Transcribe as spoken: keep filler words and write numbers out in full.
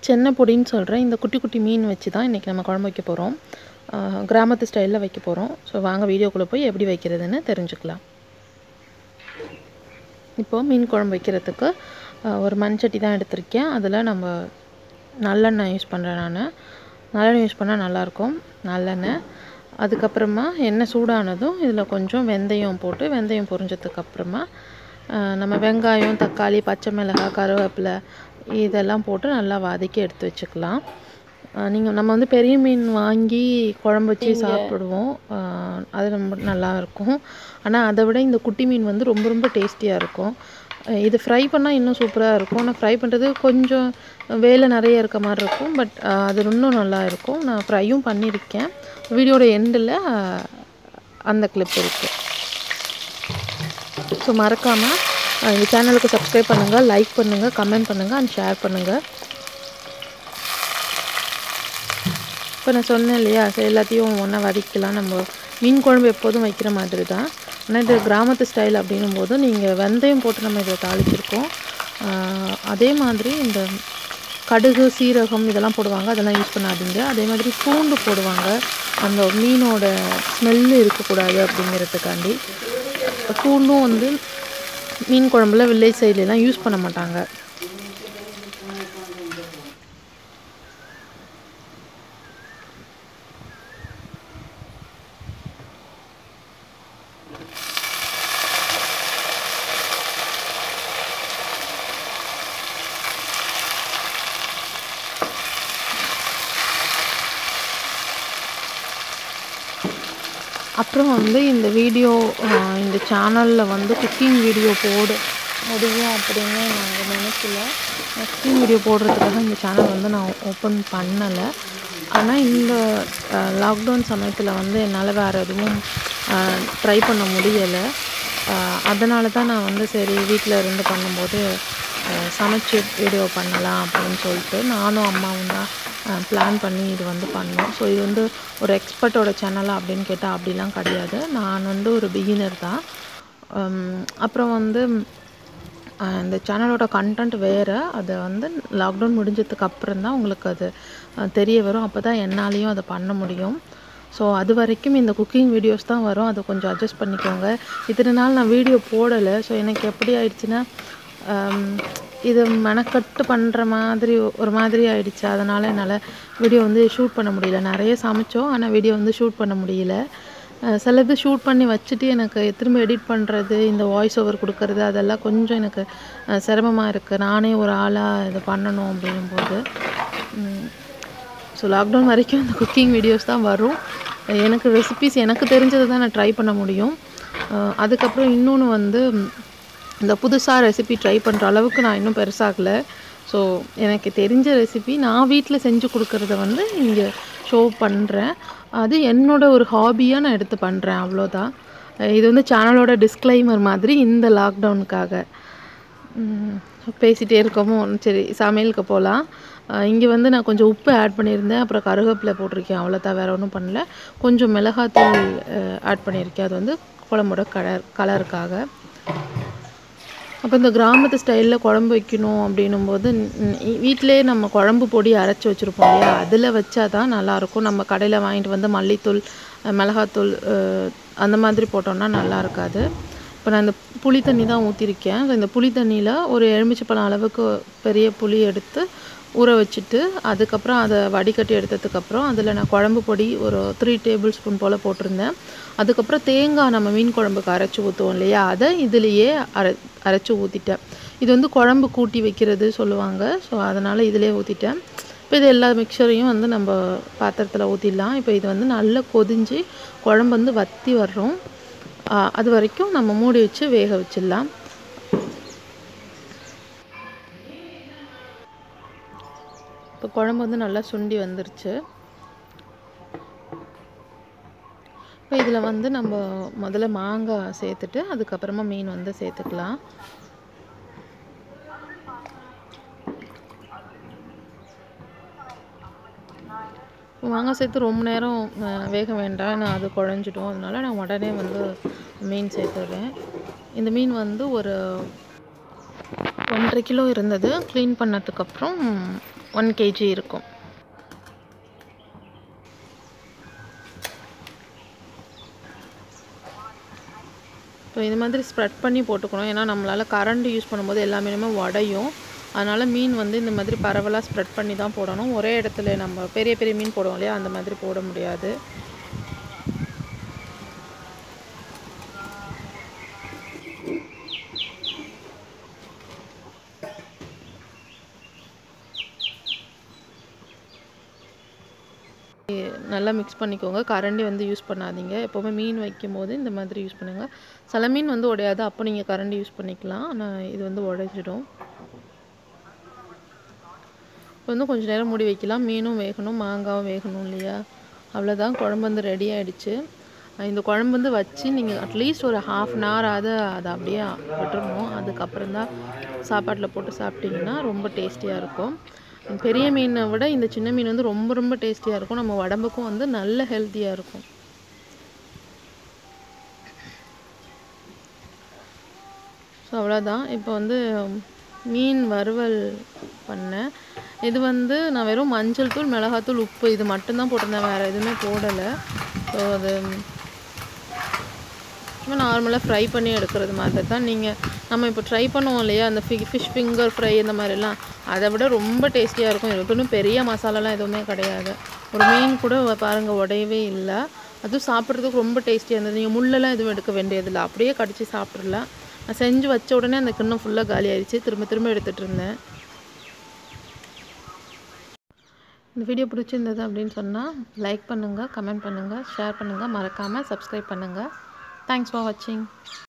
சென்னை பொடின்னு சொல்கிறேன். இந்த குட்டி குட்டி மீன் வச்சு தான் இன்றைக்கி நம்ம குழம்பு வைக்க போகிறோம். கிராமத்து ஸ்டைலில் வைக்க போகிறோம். ஸோ வாங்க வீடியோக்குள்ளே போய் எப்படி வைக்கிறதுன்னு தெரிஞ்சுக்கலாம். இப்போது மீன் குழம்பு வைக்கிறதுக்கு ஒரு மண்சட்டி தான் எடுத்திருக்கேன். அதில் நம்ம நல்லெண்ணெய் யூஸ் பண்ணுறேன். நான் நல்லெண்ணெய் யூஸ் பண்ணால் நல்லாயிருக்கும். நல்லெண்ணெய், அதுக்கப்புறமா எண்ணெய் சூடானதும் இதில் கொஞ்சம் வெந்தயம் போட்டு, வெந்தயம் பொரிஞ்சதுக்கப்புறமா நம்ம வெங்காயம், தக்காளி, பச்சை மிளகாய், கருவேப்பிலை இதெல்லாம் போட்டு நல்லா வதக்கி எடுத்து வச்சுக்கலாம். நீங்கள் நம்ம வந்து பெரிய மீன் வாங்கி குழம்பு வச்சு சாப்பிடுவோம், அது ரொம்ப நல்லாயிருக்கும். ஆனால் அதை விட இந்த குட்டி மீன் வந்து ரொம்ப ரொம்ப டேஸ்டியாக இருக்கும். இது ஃப்ரை பண்ணால் இன்னும் சூப்பராக இருக்கும். ஆனால் ஃப்ரை பண்ணுறது கொஞ்சம் வேலை நிறைய இருக்க மாதிரி இருக்கும். பட் அது இன்னும் நல்லா இருக்கும். நான் ஃப்ரையும் பண்ணியிருக்கேன். வீடியோட எண்டில் அந்த கிளிப் இருக்குது. ஸோ மறக்காமல் இந்த சேனலுக்கு சப்ஸ்கிரைப் பண்ணுங்கள், லைக் பண்ணுங்கள், கமெண்ட் பண்ணுங்கள் அண்ட் ஷேர் பண்ணுங்கள். இப்போ நான் சொன்னேன் இல்லையா, ஸோ எல்லாத்தையும் ஒன்றா வதக்கலாம். நம்ம மீன் குழம்பு எப்போதும் வைக்கிற மாதிரி தான். ஆனால் இது கிராமத்து ஸ்டைல் அப்படின்னும் போது நீங்கள் வெந்தயம் போட்டு நம்ம இதை தாளிச்சிருக்கோம். அதே மாதிரி இந்த கடுகு, சீரகம் இதெல்லாம் போடுவாங்க, அதெல்லாம் யூஸ் பண்ணாதீங்க. அதே மாதிரி பூண்டு போடுவாங்க, அந்த மீனோட ஸ்மெல்லு இருக்கக்கூடாது அப்படிங்கிறதுக்காண்டி. பூண்டும் வந்து மீன் குழம்புல வில்லேஜ் சைட்லலாம் யூஸ் பண்ண மாட்டாங்க. அப்புறம் வந்து இந்த வீடியோ இந்த சேனலில் வந்து குக்கிங் வீடியோ போட முடியும் அப்படின்னு நாங்கள் நினைக்கல. குக்கிங் வீடியோ போடுறதுக்காக இந்த சேனல் வந்து நான் ஓப்பன் பண்ணலை. ஆனால் இந்த லாக்டவுன் சமயத்தில் வந்து என்னால் வேறு எதுவும் ட்ரை பண்ண முடியலை. அதனால தான் நான் வந்து சரி வீட்டில் இருந்து பண்ணும்போது சமைச்சு வீடியோ பண்ணலாம் அப்படின்னு சொல்லிட்டு நானும் அம்மாவும் தான் பிளான் பண்ணி இது வந்து பண்ணோம். ஸோ இது வந்து ஒரு எக்ஸ்பர்ட்டோட சேனலாக அப்படின்னு கேட்டால் அப்படிலாம் கிடையாது. நான் வந்து ஒரு பிகினர் தான். அப்புறம் வந்து இந்த சேனலோட கண்டென்ட் வேறு. அதை வந்து லாக்டவுன் முடிஞ்சதுக்கு அப்புறம் தான் உங்களுக்கு அது தெரிய வரும். அப்போ தான் என்னாலேயும் அதை பண்ண முடியும். ஸோ அது வரைக்கும் இந்த குக்கிங் வீடியோஸ் தான் வரும். அதை கொஞ்சம் அட்ஜஸ்ட் பண்ணிக்கோங்க. இத்தனை நாள் நான் வீடியோ போடலை. ஸோ எனக்கு எப்படி ஆயிடுச்சுன்னா இது மெனக்கட்டு பண்ணுற மாதிரி ஒரு மாதிரி ஆகிடுச்சு. அதனால் என்னால் வீடியோ வந்து ஷூட் பண்ண முடியல. நிறைய சமைச்சோம், ஆனால் வீடியோ வந்து ஷூட் பண்ண முடியல. சிலது ஷூட் பண்ணி வச்சுட்டு எனக்கு திரும்ப எடிட் பண்ணுறது, இந்த வாய்ஸ் ஓவர் கொடுக்கறது அதெல்லாம் கொஞ்சம் எனக்கு சிரமமாக இருக்குது. நானே ஒரு ஆளாக இதை பண்ணணும் அப்படிங்கும்போது. ஸோ லாக்டவுன் வரைக்கும் இந்த குக்கிங் வீடியோஸ் தான் வரும். எனக்கு ரெசிபீஸ் எனக்கு தெரிஞ்சதை தான் நான் ட்ரை பண்ண முடியும். அதுக்கப்புறம் இன்னொன்று வந்து இந்த புதுசாக ரெசிபி ட்ரை பண்ணுற அளவுக்கு நான் இன்னும் பெருசாகலை. ஸோ எனக்கு தெரிஞ்ச ரெசிபி நான் வீட்டில் செஞ்சு கொடுக்குறத வந்து இங்கே ஷோ பண்ணுறேன். அது என்னோடய ஒரு ஹாபியாக நான் எடுத்து பண்ணுறேன், அவ்வளோதான். இது வந்து சேனலோட டிஸ்க்ளைமர் மாதிரி இந்த லாக்டவுனுக்காக. பேசிகிட்டே இருக்கமோ, சரி சமையலுக்கு போகலாம். இங்கே வந்து நான் கொஞ்சம் உப்பு ஆட் பண்ணியிருந்தேன், அப்புறம் கருவேப்பிலை போட்டிருக்கேன், அவ்வளோதான், வேறு ஒன்றும் பண்ணல. கொஞ்சம் மிளகாத்தூள் ஆட் பண்ணியிருக்கேன், அது வந்து குழம்போட கலர் கலருக்காக. அப்போ இந்த கிராமத்து ஸ்டைலில் குழம்பு வைக்கணும் அப்படின்னும் போது வீட்டிலே நம்ம குழம்பு பொடி அரைச்சி வச்சுருப்போம் இல்லையா, அதில் வச்சா தான் நல்லாயிருக்கும். நம்ம கடையில் வாங்கிட்டு வந்து மல்லித்தூள், மிளகாத்தூள் அந்த மாதிரி போட்டோம்னா நல்லா இருக்காது. இப்போ நான் இந்த புளி தண்ணி தான் ஊற்றிருக்கேன். இந்த புளி தண்ணியில் ஒரு எலுமிச்சைப்பழம் அளவுக்கு பெரிய புளி எடுத்து ஊற வச்சுட்டு, அதுக்கப்புறம் அதை வடிகட்டி எடுத்ததுக்கப்புறம் அதில் நான் குழம்பு பொடி ஒரு த்ரீ டேபிள் ஸ்பூன் போல் போட்டிருந்தேன். அதுக்கப்புறம் தேங்காய் நம்ம மீன் குழம்புக்கு அரைச்சி ஊற்றுவோம் இல்லையா, அதை இதுலேயே அரை அரைச்சி ஊற்றிட்டேன். இது வந்து குழம்பு கூட்டி வைக்கிறது சொல்லுவாங்க. ஸோ அதனால் இதிலே ஊற்றிட்டேன். இப்போ இது எல்லா மிக்சரையும் வந்து நம்ம பாத்திரத்தில் ஊற்றிடலாம். இப்போ இது வந்து நல்லா கொதிஞ்சு குழம்பு வந்து வற்றி வர்றோம். அது வரைக்கும் நம்ம மூடி வச்சு வேக வச்சிடலாம். இப்போ குழம்பு வந்து நல்லா சுண்டி வந்துருச்சு. இப்போ இதில் வந்து நம்ம முதல்ல மாங்காய் சேர்த்துட்டு அதுக்கப்புறமா மீன் வந்து சேர்த்துக்கலாம். மாங்காய் சேர்த்து ரொம்ப நேரம் வேக வேண்டாம், நான் அது குழஞ்சிடும். அதனால நான் உடனே வந்து மீன் சேர்த்துடுறேன். இந்த மீன் வந்து ஒரு ஒன்றரை கிலோ இருந்தது. க்ளீன் பண்ணதுக்கப்புறம் ஒன் கேஜி இருக்கும். ஸோ இது மாதிரி ஸ்ப்ரெட் பண்ணி போட்டுக்கணும். ஏன்னா நம்மளால் கரண்ட் யூஸ் பண்ணும்போது எல்லா மீனுமே உடையும். அதனால் மீன் வந்து இந்த மாதிரி பரவலாக ஸ்ப்ரெட் பண்ணி தான் போடணும். ஒரே இடத்துல நம்ம பெரிய பெரிய மீன் போடுவோம் இல்லையா, அந்த மாதிரி போட முடியாது. நல்லா மிக்ஸ் பண்ணிக்கோங்க. கரண்டி வந்து யூஸ் பண்ணாதீங்க. எப்போவுமே மீன் வைக்கும் போது இந்த மாதிரி யூஸ் பண்ணுங்கள். சில மீன் வந்து உடையாது, அப்போ நீங்கள் கரண்டி யூஸ் பண்ணிக்கலாம். ஆனால் இது வந்து உடைஞ்சிடும். இப்போ வந்து கொஞ்சம் நேரம் மூடி வைக்கலாம். மீனும் வேகணும், மாங்காவும் வேகணும் இல்லையா. அவ்வளோதான், குழம்பு வந்து ரெடி ஆகிடுச்சு. இந்த குழம்பு வந்து வச்சு நீங்கள் அட்லீஸ்ட் ஒரு ஹாஃப் அன் ஹவராவது அதை அப்படியே விட்டுறணும். அதுக்கப்புறம் தான் சாப்பாட்டில் போட்டு சாப்பிட்டிங்கன்னா ரொம்ப டேஸ்டியாக இருக்கும். பெரிய மீனை விட இந்த சின்ன மீன் வந்து ரொம்ப ரொம்ப டேஸ்டியாக இருக்கும். நம்ம உடம்புக்கும் வந்து நல்ல ஹெல்த்தியாக இருக்கும். ஸோ அவ்வளோதான். இப்போ வந்து மீன் வறுவல் பண்ணேன். இது வந்து நான் வெறும் மஞ்சள் தூள், மிளகாத்தூள், உப்பு இது மட்டும்தான் போட்டிருந்தேன், வேறு எதுவுமே போடலை. ஸோ அது சும்மா நார்மலாக ஃப்ரை பண்ணி எடுக்கிறது மாதிரி தான். நீங்கள் நம்ம இப்போ ட்ரை பண்ணுவோம் இல்லையா, அந்த ஃபி ஃபிஷ் ஃபிங்கர் ஃப்ரை இந்த மாதிரிலாம், அதை விட ரொம்ப டேஸ்டியாக இருக்கும். இதுக்கு ஒன்றும் பெரிய மசாலாலாம் எதுவுமே கிடையாது. ஒரு மீன் கூட பாருங்கள் உடையவே இல்லை. அதுவும் சாப்பிட்றதுக்கு ரொம்ப டேஸ்டியாக இருந்தது. நீங்கள் முள்ளெல்லாம் எதுவும் எடுக்க வேண்டியதில்லை, அப்படியே கடிச்சு சாப்பிட்றலாம். நான் செஞ்சு வச்ச உடனே அந்த கிண்ணம் ஃபுல்லாக காலி ஆயிடுச்சு. திரும்ப திரும்ப எடுத்துகிட்டு இருந்தேன். இந்த வீடியோ பிடிச்சிருந்தது அப்படின்னு சொன்னால் லைக் பண்ணுங்கள், கமெண்ட் பண்ணுங்கள், ஷேர் பண்ணுங்கள், மறக்காமல் சப்ஸ்கிரைப் பண்ணுங்கள். தேங்க்ஸ் ஃபார் வாட்சிங்.